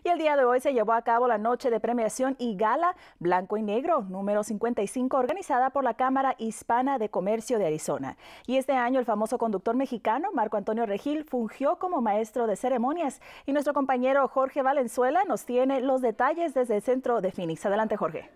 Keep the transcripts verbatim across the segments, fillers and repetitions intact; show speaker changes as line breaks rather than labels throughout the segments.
Y el día de hoy se llevó a cabo la noche de premiación y gala Blanco y Negro número cincuenta y cinco, organizada por la Cámara Hispana de Comercio de Arizona. Y este año el famoso conductor mexicano Marco Antonio Regil fungió como maestro de ceremonias. Y nuestro compañero Jorge Valenzuela nos tiene los detalles desde el centro de Phoenix. Adelante, Jorge.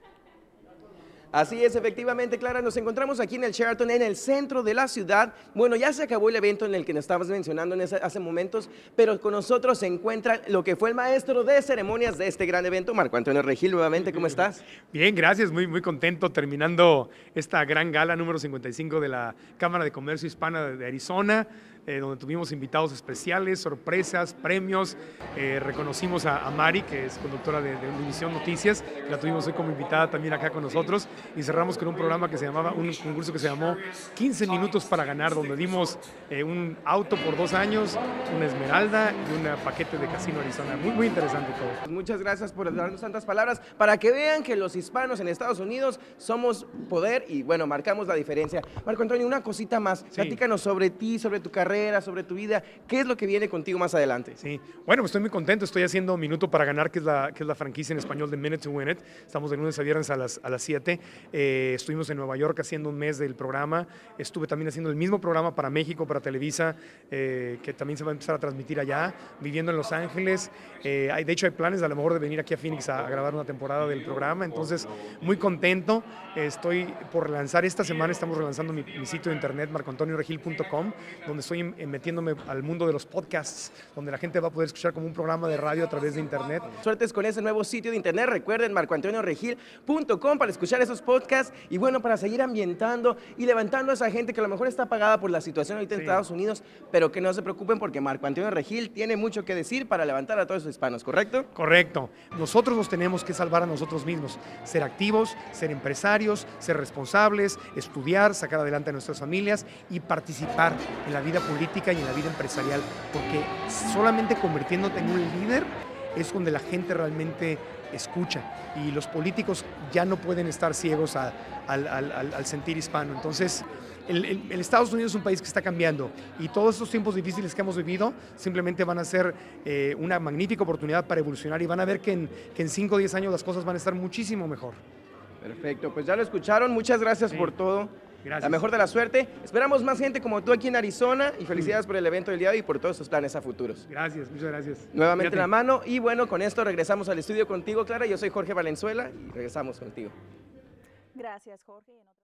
Así es, efectivamente, Clara, nos encontramos aquí en el Sheraton, en el centro de la ciudad. Bueno, ya se acabó el evento en el que nos estabas mencionando en ese, hace momentos, pero con nosotros se encuentra lo que fue el maestro de ceremonias de este gran evento, Marco Antonio Regil. Nuevamente, ¿cómo estás?
Bien, gracias, muy, muy contento terminando esta gran gala número cincuenta y cinco de la Cámara de Comercio Hispana de Arizona, eh, donde tuvimos invitados especiales, sorpresas, premios. Eh, reconocimos a, a Mari, que es conductora de, de Univisión Noticias, que la tuvimos hoy como invitada también acá con nosotros, y cerramos con un programa que se llamaba, un concurso que se llamó quince minutos para ganar, donde dimos eh, un auto por dos años, una esmeralda y un paquete de Casino Arizona. Muy, muy interesante todo.
Muchas gracias por darnos tantas palabras para que vean que los hispanos en Estados Unidos somos poder y, bueno, marcamos la diferencia. Marco Antonio, una cosita más. Sí. Platícanos sobre ti, sobre tu carrera, sobre tu vida. ¿Qué es lo que viene contigo más adelante?
Sí, bueno, pues estoy muy contento. Estoy haciendo Minuto para Ganar, que es la, que es la franquicia en español de Minute to Win It. Estamos de lunes a viernes a las, a las siete. Eh, estuvimos en Nueva York haciendo un mes del programa. Estuve también haciendo el mismo programa para México, para Televisa, eh, que también se va a empezar a transmitir allá, viviendo en Los Ángeles. Eh, hay, de hecho, hay planes a lo mejor de venir aquí a Phoenix a, a grabar una temporada del programa. Entonces, muy contento. Eh, estoy por lanzar esta semana, estamos relanzando mi, mi sitio de internet, marco antonio regil punto com, donde estoy metiéndome al mundo de los podcasts, donde la gente va a poder escuchar como un programa de radio a través de internet.
Suertes con ese nuevo sitio de internet. Recuerden marco antonio regil punto com para escuchar esos podcasts y, bueno, para seguir ambientando y levantando a esa gente que a lo mejor está apagada por la situación ahorita en sí. Estados Unidos, pero que no se preocupen porque Marco Antonio Regil tiene mucho que decir para levantar a todos los hispanos, ¿correcto?
Correcto. Nosotros nos tenemos que salvar a nosotros mismos, ser activos, ser empresarios, ser responsables, estudiar, sacar adelante a nuestras familias y participar en la vida política y en la vida empresarial, porque solamente convirtiéndote en un líder es donde la gente realmente escucha y los políticos ya no pueden estar ciegos a, al, al, al sentir hispano. Entonces, el, el, el Estados Unidos es un país que está cambiando y todos estos tiempos difíciles que hemos vivido simplemente van a ser eh, una magnífica oportunidad para evolucionar y van a ver que en, que en cinco o diez años las cosas van a estar muchísimo mejor.
Perfecto, pues ya lo escucharon. Muchas gracias sí. por todo.
Gracias.
La mejor de la suerte. Esperamos más gente como tú aquí en Arizona y felicidades por el evento del día de hoy y por todos sus planes a futuros.
Gracias, muchas gracias.
Nuevamente Fíjate. la mano y, bueno, con esto regresamos al estudio contigo, Clara. Yo soy Jorge Valenzuela y regresamos contigo.
Gracias, Jorge.